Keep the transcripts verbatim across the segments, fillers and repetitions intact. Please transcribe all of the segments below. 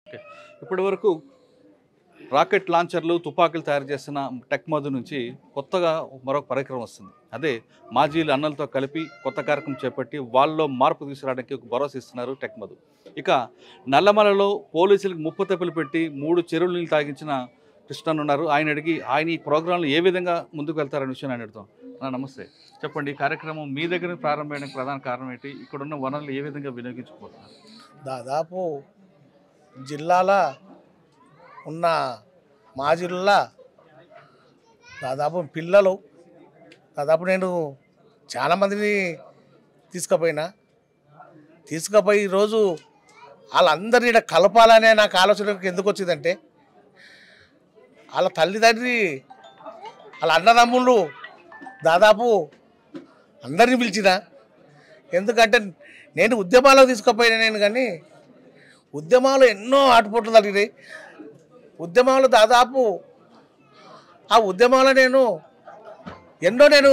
ఇప్పటి వరకు రాకెట్ లాంచర్లు తుపాకులు తయారు చేసిన టెక్ మధు నుంచి కొత్తగా మరొక పరికరం వస్తుంది. అదే మాజీలు అన్నలతో కలిపి కొత్త కార్యక్రమం చేపట్టి వాళ్ళలో మార్పు తీసుకురావడానికి ఒక భరోసా ఇస్తున్నారు టెక్ మధు. ఇక నల్లమలలో పోలీసులకు ముప్పు తెప్పులు పెట్టి మూడు చెరువులు నీళ్ళు తాగించిన కృష్ణన్ ఉన్నారు. ఆయన అడిగి ఆయన ఈ ప్రోగ్రాంలు ఏ విధంగా ముందుకు వెళ్తారనే విషయం ఆయన అడుగుతాం. నమస్తే, చెప్పండి. ఈ కార్యక్రమం మీ దగ్గర ప్రారంభమైన ప్రధాన కారణం ఏంటి? ఇక్కడున్న వనరులు ఏ విధంగా వినియోగించుకోబోతున్నారు? దాదాపు జిల్లాల ఉన్న మాజీల దాదాపు పిల్లలు దాదాపు నేను చాలామందిని తీసుకుపోయినా తీసుకుపోయి ఈరోజు వాళ్ళందరినీ ఇక్కడ కలపాలనే నాకు ఆలోచనకు ఎందుకు వచ్చిందంటే, వాళ్ళ తల్లిదండ్రి వాళ్ళ అన్నదమ్ముళ్ళు దాదాపు అందరినీ పిలిచిన. ఎందుకంటే నేను ఉద్యమాలకు తీసుకుపోయినా నేను, కానీ ఉద్యమాలు ఎన్నో ఆటుపోట్లు జరిగినాయి. ఉద్యమాలు దాదాపు ఆ ఉద్యమాలు నేను ఎన్నో నేను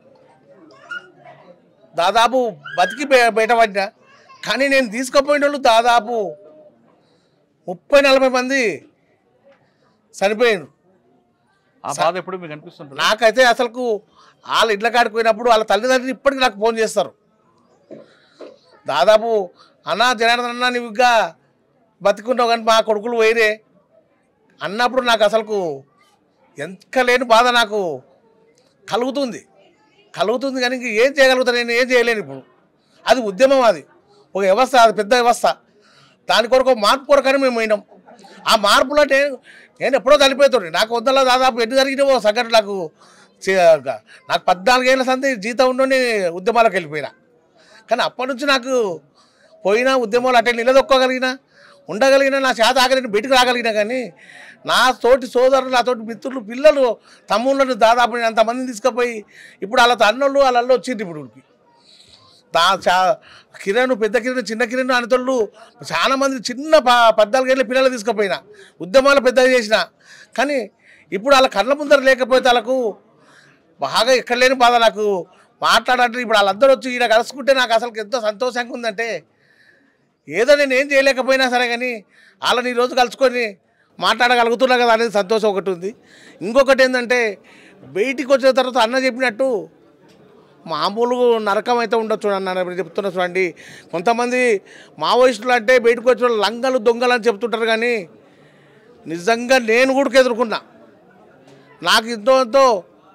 దాదాపు బతికి బయటపడినా. కానీ నేను తీసుకుపోయిన వాళ్ళు దాదాపు ముప్పై నలభై మంది చనిపోయారు. ఆ బాధ ఎప్పుడు మీకు అనిపిస్తుంది? నాకైతే అసలు వాళ్ళ ఇళ్ళ కాడికి పోయినప్పుడు వాళ్ళ తల్లిదండ్రులు ఇప్పటికీ నాకు ఫోన్ చేస్తారు. దాదాపు అన్నా జనార్దన్ అన్నా నువ్వు ఇంకా బతికుంటావు కానీ మా కొడుకులు పోయిరే అన్నప్పుడు నాకు అసలు ఎంత లేని బాధ నాకు కలుగుతుంది కలుగుతుంది కానీ ఇంక ఏం చేయగలుగుతాను? నేను ఏం చేయలేను. ఇప్పుడు అది ఉద్యమం, అది ఒక వ్యవస్థ, అది పెద్ద వ్యవస్థ. దాని కొరకు మార్పు కొరకని మేము పోయినాం. ఆ మార్పులో నేను నేను ఎప్పుడో చనిపోతుంది. నాకు వద్దలో దాదాపు ఎన్ని జరిగినావో సంఘటన నాకు నాకు పద్నాలుగేళ్ళ సంది జీతం ఉండి ఉద్యమాలకు వెళ్ళిపోయినా. కానీ అప్పటి నుంచి నాకు పోయినా ఉద్యమాలు అటే నిలదొక్కగలిగినా ఉండగలిగినా నా చేత ఆగలిగిన బయటకు రాగలిగినా. కానీ నా తోటి సోదరులు, నా తోటి మిత్రులు, పిల్లలు, తమ్ముళ్ళను దాదాపు నేను అంతమందిని తీసుకుపోయి ఇప్పుడు వాళ్ళ అన్నోళ్ళు వాళ్ళల్లో వచ్చింది. ఇప్పుడు దా చా కిరణ్, పెద్ద కిరణ్, చిన్న కిరణ్ అనేటోళ్ళు చాలామంది చిన్న ప పద్నాలుగేళ్ళ పిల్లలు తీసుకుపోయినా ఉద్యమాలు పెద్దగా చేసిన. కానీ ఇప్పుడు వాళ్ళ కళ్ళ ముందర లేకపోతే వాళ్ళకు బాగా ఎక్కడ లేని బాధ నాకు మాట్లాడాలంటే. ఇప్పుడు వాళ్ళందరూ వచ్చి ఈయన కలుసుకుంటే నాకు అసలు ఎంతో సంతోషంగా ఉందంటే, ఏదో నేను ఏం చేయలేకపోయినా సరే కానీ వాళ్ళని ఈరోజు కలుసుకొని మాట్లాడగలుగుతున్నా కదా అనేది సంతోషం ఒకటి ఉంది. ఇంకొకటి ఏంటంటే, బయటికి వచ్చిన తర్వాత అన్న చెప్పినట్టు మామూలు నరకం అయితే ఉండొచ్చు అన్న చెప్తున్నా. చూడండి, కొంతమంది మావోయిస్టులు అంటే బయటకు వచ్చిన లంగలు దొంగలు అని చెప్తుంటారు. కానీ నిజంగా నేను కూడా ఎదుర్కొన్నా. నాకు ఎంతో ఎంతో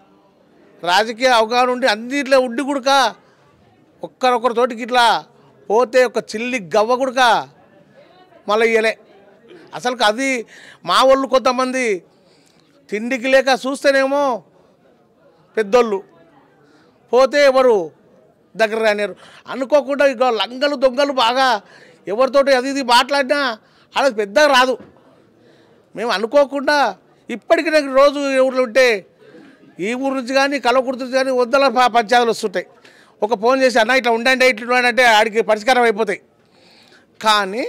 రాజకీయ అవగాహన ఉండి అన్నిట్లో ఉండి గుడక ఒక్కరొక్కరితోటికి ఇట్లా పోతే ఒక చిల్లి గవ్వ గుడక మళ్ళీ ఇయ్యలే. అసలు అది మా వాళ్ళు కొంతమంది తిండికి లేక చూస్తేనేమో పెద్దోళ్ళు పోతే ఎవరు దగ్గర రానిరు. అనుకోకుండా ఇక లంగలు దొంగలు బాగా ఎవరితోటి అది ఇది మాట్లాడినా అది పెద్దగా రాదు. మేము అనుకోకుండా ఇప్పటికీ నాకు రోజు ఊర్లో ఉంటే ఈ ఊరు నుంచి కానీ కలవకుర్తి నుంచి కానీ వందల పంచాయతీలు వస్తుంటాయి. ఒక ఫోన్ చేసి అన్న ఇట్లా ఉండండి ఇట్లా అంటే ఆడికి పరిష్కారం అయిపోతాయి. కానీ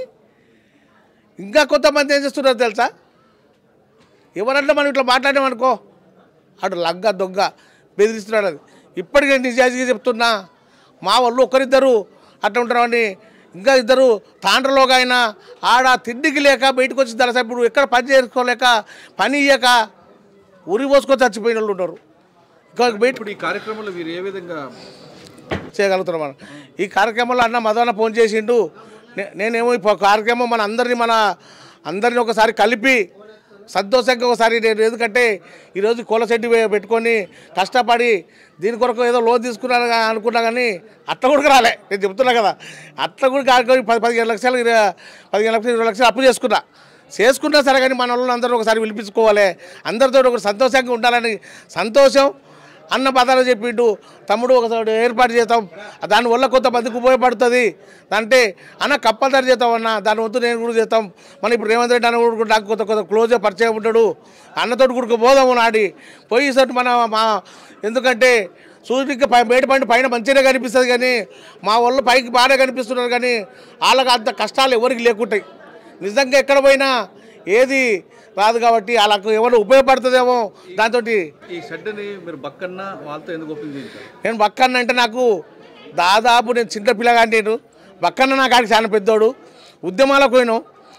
ఇంకా కొంతమంది ఏం చేస్తున్నారు తెలుసా? ఎవరన్నా మనం ఇట్లా మాట్లాడామనుకో అటు లంగ దొంగ బెదిరిస్తున్నాడు. అది ఇప్పటికే నిజాయితీగా చెప్తున్నా, మా వాళ్ళు ఒకరిద్దరు అట్లా ఉంటారని. ఇంకా ఇద్దరు తాండ్రలోగా అయినా ఆడ తిండికి లేక బయటకు వచ్చి దళ సభ్యుడు ఎక్కడ పని చేసుకోలేక పని ఇయ్యక ఉరి పోసుకొని చచ్చిపోయిన వాళ్ళు ఉన్నారు. ఇంకా బయట ఈ కార్యక్రమంలో మీరు ఏ విధంగా చేయగలుగుతున్నాం మనం? ఈ కార్యక్రమంలో అన్న మదన ఫోన్ చేసిండు. నేనేమో ఈ కార్యక్రమం మన అందరినీ మన అందరినీ ఒకసారి కలిపి సంతోషంగా ఒకసారి నేను, ఎందుకంటే ఈరోజు కోలశెట్టి పెట్టుకొని కష్టపడి దీని కొరకు ఏదో లోన్ తీసుకున్నాను అనుకున్నా. కానీ అట్లా కూడా రాలే. నేను చెప్తున్నా కదా, అట్లా కూడా కాకపోయి పది పదిహేను లక్షలు పదిహేను లక్షలు ఇరవై లక్షలు అప్పు చేసుకున్నా చేసుకున్నా సరే కానీ మన వాళ్ళు అందరూ ఒకసారి పిలిపించుకోవాలి, అందరితో ఒక సంతోషంగా ఉండాలని సంతోషం అన్న పదాలు చెప్పిండు. తమ్ముడు ఒకసారి ఏర్పాటు చేస్తాం, దానివల్ల కొంతమందికి ఉపయోగపడుతుంది అంటే అన్న కంపల్సరీ చేస్తాం అన్న, దాని వద్దు నేను కూడా చేస్తాం. మన ఇప్పుడు రేవంత్ రెడ్డి అన్న కూడా నాకు కొత్త కొత్త క్లోజ్గా పరిచయం ఉంటాడు. అన్నతోటి కూడా పోదాము నాడి పోయేసరికి మన మా ఎందుకంటే సూర్యుడికి పై బయట పండి పైన మంచిగా కనిపిస్తుంది. కానీ మా వాళ్ళు పైకి బాగా కనిపిస్తున్నారు. కానీ వాళ్ళకి అంత కష్టాలు ఎవరికి లేకుంటాయి. నిజంగా ఎక్కడ పోయినా ఏది రాదు కాబట్టి వాళ్ళకు ఎవరు ఉపయోగపడుతుందేమో దాంతో. ఈ షెడ్ని మీరు బక్కన్న వాళ్ళతో ఎందుకు ఓపెన్ చేయించారు? నేను బక్కన్న అంటే నాకు దాదాపు నేను చిన్న పిల్లగా నేను బక్కన్న నా కాడికి చాలా పెద్దోడు. ఉద్యమాలకు పోయినాం,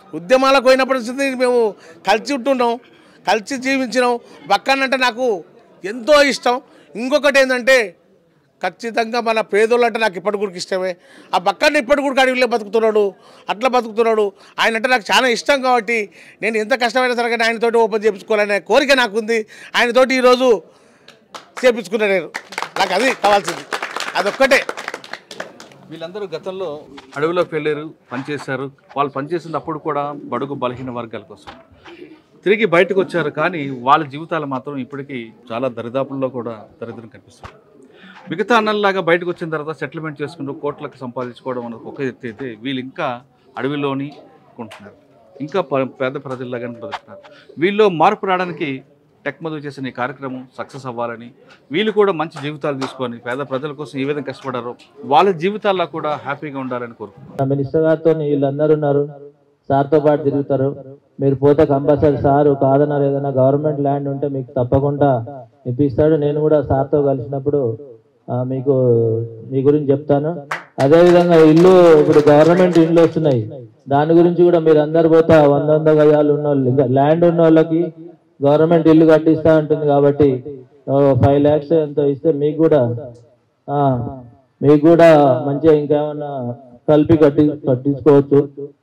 ఉద్యమాలకు పోయినప్పటి నుంచి మేము కలిసి ఉంటున్నాం, కలిసి జీవించినాం. బక్కన్న అంటే నాకు ఎంతో ఇష్టం. ఇంకొకటి ఏంటంటే ఖచ్చితంగా మన పేదోళ్ళు అంటే నాకు ఇప్పటి కూడా ఇష్టమే. ఆ బక్కన్న ఇప్పటి కూడా అడవిలో బతుకుతున్నాడు, అట్లా బతుకుతున్నాడు. ఆయన అంటే నాకు చాలా ఇష్టం కాబట్టి నేను ఎంత కష్టమైనా సరే కానీ ఆయనతోటి ఓపెన్ చేయించుకోవాలనే కోరిక నాకుంది. ఆయనతోటి ఈరోజు చేయించుకున్నా నేను. నాకు అది కావాల్సింది, అదొక్కటే. వీళ్ళందరూ గతంలో అడవిలోకి వెళ్ళారు, పనిచేశారు. వాళ్ళు పనిచేసినప్పుడు కూడా బడుగు బలహీన వర్గాల కోసం తిరిగి బయటకు వచ్చారు. కానీ వాళ్ళ జీవితాలు మాత్రం ఇప్పటికీ చాలా దరిదాపుల్లో కూడా దరిద్రం కనిపిస్తుంది. మిగతా అన్నల్లాగా బయటకు వచ్చిన తర్వాత సెటిల్మెంట్ చేసుకుంటూ కోట్లకు సంపాదించుకోవడం అనేది ఒక ఎత్తు అయితే, వీళ్ళు ఇంకా అడవిలోని కొంటున్నారు, ఇంకా పేద ప్రజల్లాగానే బతుకుతున్నారు. వీళ్ళు మార్పు రావడానికి టెక్ మధు చేసిన ఈ కార్యక్రమం సక్సెస్ అవ్వాలని, వీళ్ళు కూడా మంచి జీవితాలు తీసుకొని పేద ప్రజల కోసం ఏ విధంగా కష్టపడారో వాళ్ళ జీవితాల్లో కూడా హ్యాపీగా ఉండాలని కోరుకుంటున్నారు. మినిస్టర్ గారితో వీళ్ళందరూ ఉన్నారు, సార్తో పాటు తిరుగుతారు. మీరు పోతే కంపల్సరీ సారు కాదన్నారు, ఏదైనా గవర్నమెంట్ ల్యాండ్ ఉంటే మీకు తప్పకుండా ఇప్పిస్తాడు. నేను కూడా సార్తో కలిసినప్పుడు మీకు మీ గురించి చెప్తాను. అదేవిధంగా ఇల్లు, ఇప్పుడు గవర్నమెంట్ ఇల్లు వస్తున్నాయి, దాని గురించి కూడా మీరు అందరు పోతే వంద వంద గజాలు ఉన్న వాళ్ళు, ఇంకా ల్యాండ్ ఉన్న వాళ్ళకి గవర్నమెంట్ ఇల్లు కట్టిస్తా ఉంటుంది. కాబట్టి ఫైవ్ ల్యాక్స్ ఎంతో ఇస్తే మీకు కూడా మీకు కూడా మంచిగా ఇంకేమన్నా కలిపి కట్టి కట్టించుకోవచ్చు.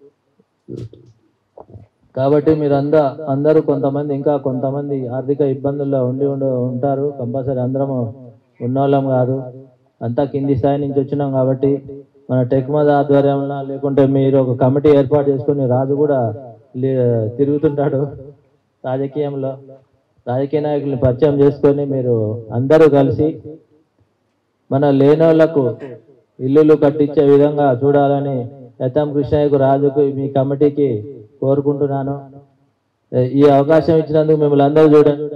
కాబట్టి మీరు అందా అందరూ కొంతమంది ఇంకా కొంతమంది ఆర్థిక ఇబ్బందుల్లో ఉండి ఉండి ఉంటారు. కంపల్సరీ అందరము ఉన్నోళ్ళం కాదు, అంతా కింది స్థాయి నుంచి వచ్చినాం. కాబట్టి మన టెక్ మధు ఆధ్వర్యంలో లేకుంటే మీరు ఒక కమిటీ ఏర్పాటు చేసుకొని, రాజు కూడా తిరుగుతుంటాడు రాజకీయంలో, రాజకీయ నాయకుల్ని పరిచయం చేసుకొని మీరు అందరూ కలిసి మన లేనోళ్లకు ఇల్లులు కట్టించే విధంగా చూడాలని ఎత్తం కృష్ణయ్యకు, రాజుకు, మీ కమిటీకి కోరుకుంటున్నాను. ఈ అవకాశం ఇచ్చినందుకు మిమ్మల్ని అందరూ చూడండి.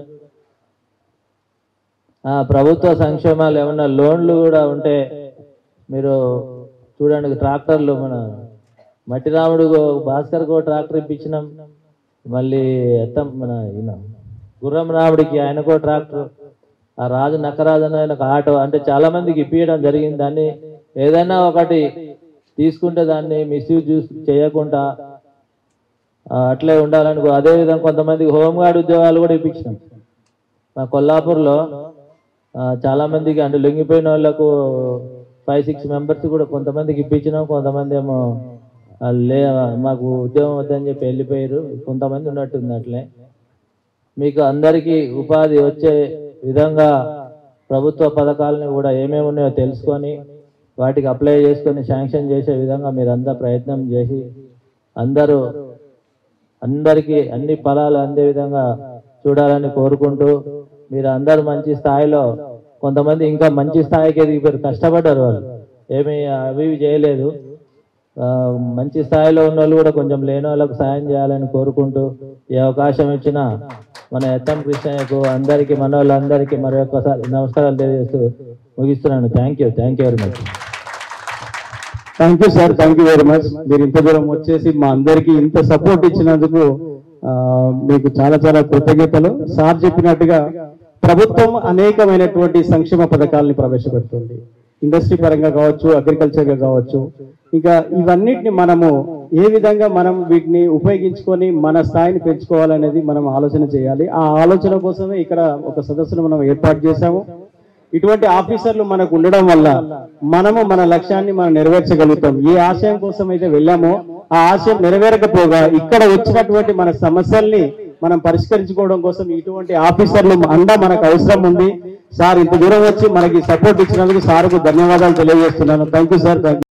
ప్రభుత్వ సంక్షేమాలు ఏమన్నా లోన్లు కూడా ఉంటే మీరు చూడండి. ట్రాక్టర్లు మన మట్టి రాముడు భాస్కర్కు ట్రాక్టర్ ఇప్పించినాం, మళ్ళీ ఎత్తం మన ఈయన గుర్రం రాముడికి ఆయనకో ట్రాక్టర్, ఆ రాజు నక్కరాజు ఆయనకు ఆటో, అంటే చాలా మందికి ఇప్పించడం జరిగింది. దాన్ని ఏదైనా ఒకటి తీసుకుంటే దాన్ని మిస్యూజ్ చేయకుండా అట్లే ఉండాలనుకో. అదేవిధంగా కొంతమందికి హోంగార్డ్ ఉద్యోగాలు కూడా ఇప్పించినాం. మా కొల్లాపూర్లో చాలా మందికి అంటే లొంగిపోయిన వాళ్ళకు ఫైవ్ సిక్స్ మెంబర్స్ కూడా కొంతమందికి ఇప్పించినాం. కొంతమంది ఏమో లే మాకు ఉద్యోగం వద్దని చెప్పి వెళ్ళిపోయారు, కొంతమంది ఉన్నట్టుంది. అట్లే మీకు అందరికీ ఉపాధి వచ్చే విధంగా ప్రభుత్వ పథకాలని కూడా ఏమేమి ఉన్నాయో తెలుసుకొని వాటికి అప్లై చేసుకొని శాంక్షన్ చేసే విధంగా మీరు అంతా ప్రయత్నం చేసి అందరూ అందరికీ అన్ని ఫలాలు అందే విధంగా చూడాలని కోరుకుంటూ, మీరు అందరూ మంచి స్థాయిలో, కొంతమంది ఇంకా మంచి స్థాయికి ఎదిగిపోయారు, కష్టపడ్డారు, వాళ్ళు ఏమి అవి చేయలేదు. మంచి స్థాయిలో ఉన్న వాళ్ళు కూడా కొంచెం లేని వాళ్ళకు సాయం చేయాలని కోరుకుంటూ, ఈ అవకాశం ఇచ్చిన మన ఎత్తం కృష్ణయ్యకు, అందరికీ, మన వాళ్ళందరికీ మరి ఒక్కసారి నమస్కారాలు తెలియజేస్తూ ముగిస్తున్నాను. Thank you thank you very much. Thank you sir, thank you very much. మీరు ఇంత దూరం వచ్చేసి మా అందరికీ ఇంత సపోర్ట్ ఇచ్చినందుకు మీకు చాలా చాలా కృతజ్ఞతలు. సార్ చెప్పినట్టుగా ప్రభుత్వం అనేకమైనటువంటి సంక్షేమ పథకాలని ప్రవేశపెడుతుంది, ఇండస్ట్రీ పరంగా కావచ్చు, అగ్రికల్చర్గా కావచ్చు. ఇంకా ఇవన్నిటిని మనము ఏ విధంగా మనం వీటిని ఉపయోగించుకొని మన స్థాయిని పెంచుకోవాలనేది మనం ఆలోచన చేయాలి. ఆ ఆలోచన కోసమే ఇక్కడ ఒక సదస్సును మనం ఏర్పాటు చేశాము. ఇటువంటి ఆఫీసర్లు మనకు ఉండడం వల్ల మనము మన లక్ష్యాన్ని మనం నెరవేర్చగలుగుతాం. ఏ ఆశయం కోసం అయితే వెళ్ళామో ఆ ఆశయం నెరవేరకపోగా ఇక్కడ వచ్చినటువంటి మన సమస్యల్ని మనం పరిష్కరించుకోవడం కోసం ఇటువంటి ఆఫీసర్లు అండ మనకు అవసరం ఉంది. సార్ ఇంత దూరం వచ్చి మనకి సపోర్ట్ ఇచ్చినందుకు సార్కు ధన్యవాదాలు తెలియజేస్తున్నాను. Thank you sir, thank you.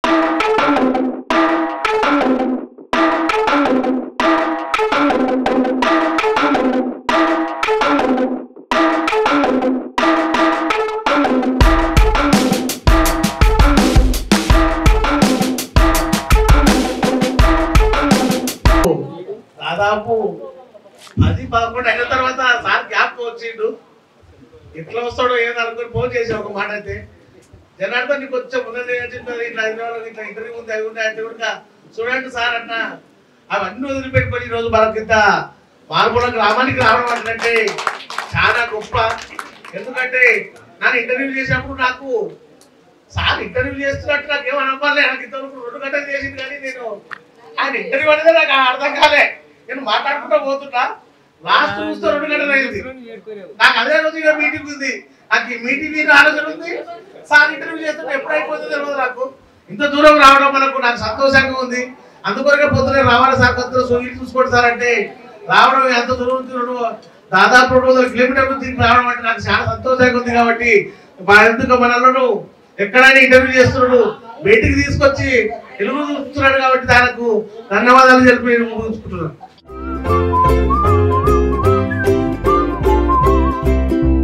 దాదాపు అది పదకొండు అయిన తర్వాత సార్ గ్యాప్ వచ్చిండు. ఎట్లా వస్తాడో ఏదో అనుకుని ఫోన్ చేసి ఒక మాట అయితే, జనార్దన్ నీకు వచ్చే ఉన్నది ఇట్లా హైదరాబాద్ ఇట్లా ఇంటర్వ్యూ ఉంది అవి ఉన్నాయి అంటే కూడా చూడండి సార్ అన్న, అవన్నీ వదిలిపెట్టుకొని ఈరోజు మనకి ఇంత మారుమూల గ్రామానికి రావడం అంటే చాలా గొప్ప. ఎందుకంటే నన్ను ఇంటర్వ్యూ చేసినప్పుడు నాకు సార్ ఇంటర్వ్యూ చేస్తున్నట్టు నాకు ఏమో నమ్మాలి. నాకు ఇంతవరకు రెండు గంటలు చేసింది కానీ నేను ఆయన ఇంటర్వ్యూ అనేది నాకు అర్థం కాలే. నేను మాట్లాడుకుంటూ పోతున్నా, లాస్ట్ చూస్తే రెండు గంటలు అయింది. నాకు అదే రోజు ఇక మీటింగ్ ఉంది, నాకు ఈ మీటింగ్ మీద ఆలోచన ఉంది. సార్ ఇంటర్వ్యూ చేస్తుంటే ఎప్పుడు అయిపోతుందో తెలియదు నాకు. ఇంత దూరం రావడం మనకు నాకు సంతోషంగా ఉంది. అందుకొరకే పొద్దునే రావాలి సార్, కొద్దిగా సొయ్యి చూసుకోండి సార్ అంటే రావడం ఎంత దూరం తినడం, దాదాపు రెండు వందల కిలోమీటర్లు తిరిగి రావడం అంటే నాకు చాలా సంతోషంగా ఉంది. కాబట్టి మా ఎందుకు మనల్ని ఎక్కడైనా ఇంటర్వ్యూ చేస్తున్నాడు, బయటికి తీసుకొచ్చి తెలుగు చూస్తున్నాడు కాబట్టి దానికి ధన్యవాదాలు తెలిపి ముగించుకుంటున్నాను.